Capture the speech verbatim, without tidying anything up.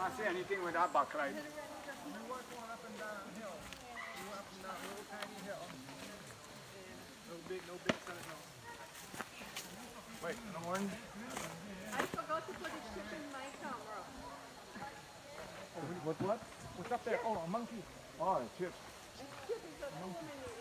Can't see anything with that backlight. We were going up and down hill. We were up and down a little tiny hill. No big, no big sun, no. Wait, no more. I forgot to put a chip in my camera. Oh, what, what? What's up there? Oh, a monkey. Oh, a chip. A chip is a monkey.